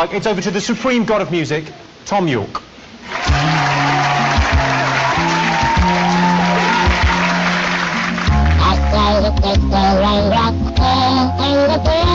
It's over to the supreme god of music, Thom Yorke. I say it's the raindrops in the